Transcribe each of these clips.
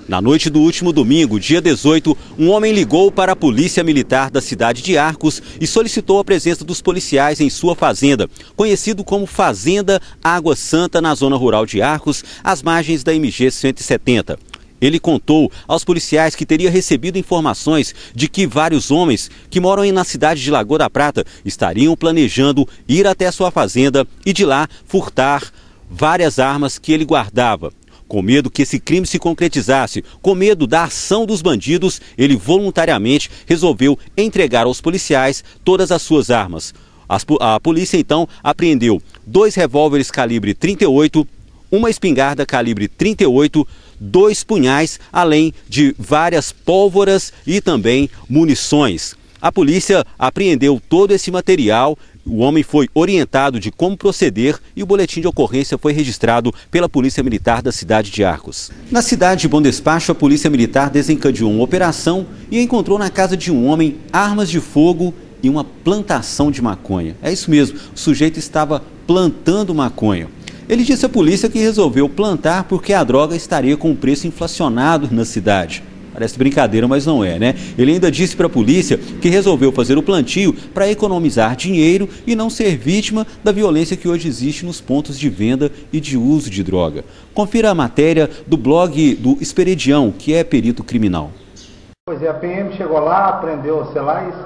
Na noite do último domingo, dia 18, um homem ligou para a Polícia Militar da cidade de Arcos e solicitou a presença dos policiais em sua fazenda, conhecido como Fazenda Água Santa, na zona rural de Arcos, às margens da MG 170. Ele contou aos policiais que teria recebido informações de que vários homens que moram na cidade de Lagoa da Prata estariam planejando ir até sua fazenda e de lá furtar várias armas que ele guardava. Com medo que esse crime se concretizasse, com medo da ação dos bandidos, ele voluntariamente resolveu entregar aos policiais todas as suas armas. A polícia então apreendeu 2 revólveres calibre 38, uma espingarda calibre 38, 2 punhais, além de várias pólvoras e também munições. A polícia apreendeu todo esse material. O homem foi orientado de como proceder e o boletim de ocorrência foi registrado pela Polícia Militar da cidade de Arcos. Na cidade de Bom Despacho, a Polícia Militar desencadeou uma operação e encontrou na casa de um homem armas de fogo e uma plantação de maconha. É isso mesmo, o sujeito estava plantando maconha. Ele disse à polícia que resolveu plantar porque a droga estaria com um preço inflacionado na cidade. Parece brincadeira, mas não é, né? Ele ainda disse para a polícia que resolveu fazer o plantio para economizar dinheiro e não ser vítima da violência que hoje existe nos pontos de venda e de uso de droga. Confira a matéria do blog do Esperedião, que é perito criminal. Pois é, a PM chegou lá, prendeu você lá e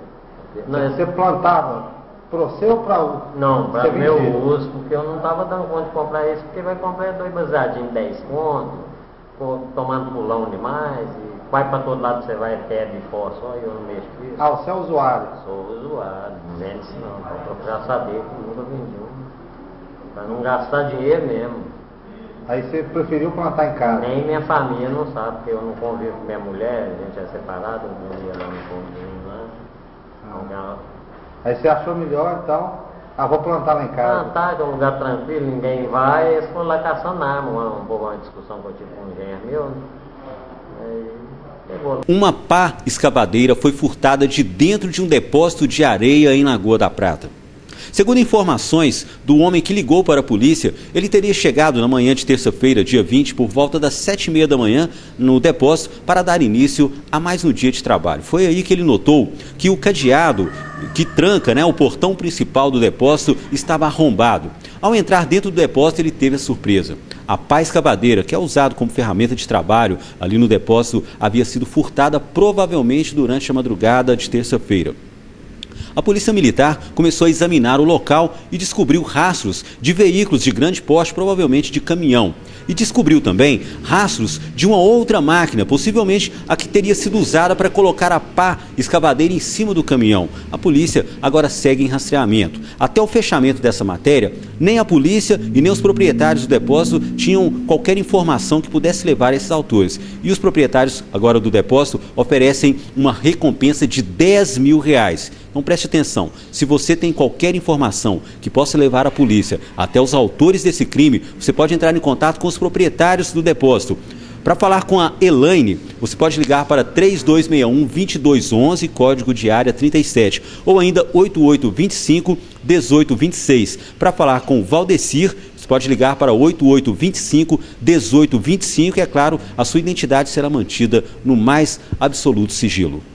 você plantava para você ou para o... Não, para meu uso, porque eu não estava dando conta de comprar isso, porque vai comprar 2 baseadinhos, 10 conto. Tomando pulão demais, e vai para todo lado, você vai até de fora só, e eu não mexo com isso. Ah, você é usuário? Sou usuário, não vende isso não, para procurar saber que nunca vendi um, para não gastar dinheiro mesmo. Aí você preferiu plantar em casa? Nem minha família não sabe, porque eu não convivo com minha mulher, a gente é separado, eu não ia lá no convívio, né? Aí você achou melhor, então... vou plantar lá em casa. Plantar, que é um lugar tranquilo, ninguém vai, eles foram lá caçando arma, uma discussão que eu tive com um engenheiro meu, né? Uma pá escavadeira foi furtada de dentro de um depósito de areia em Lagoa da Prata. Segundo informações do homem que ligou para a polícia, ele teria chegado na manhã de terça-feira, dia 20, por volta das 7h30 da manhã, no depósito, para dar início a mais um dia de trabalho. Foi aí que ele notou que o cadeado que tranca, o portão principal do depósito estava arrombado. Ao entrar dentro do depósito, ele teve a surpresa. A pá escavadeira, que é usado como ferramenta de trabalho ali no depósito, havia sido furtada provavelmente durante a madrugada de terça-feira. A Polícia Militar começou a examinar o local e descobriu rastros de veículos de grande porte, provavelmente de caminhão. E descobriu também rastros de uma outra máquina, possivelmente a que teria sido usada para colocar a pá escavadeira em cima do caminhão. A polícia agora segue em rastreamento. Até o fechamento dessa matéria, nem a polícia e nem os proprietários do depósito tinham qualquer informação que pudesse levar esses autores. E os proprietários agora do depósito oferecem uma recompensa de R$10 mil. Então preste atenção, se você tem qualquer informação que possa levar a polícia até os autores desse crime, você pode entrar em contato com os proprietários do depósito. Para falar com a Elaine, você pode ligar para 3261-2211, código de área 37, ou ainda 8825-1826. Para falar com o Valdecir, você pode ligar para 8825-1825 e, é claro, a sua identidade será mantida no mais absoluto sigilo.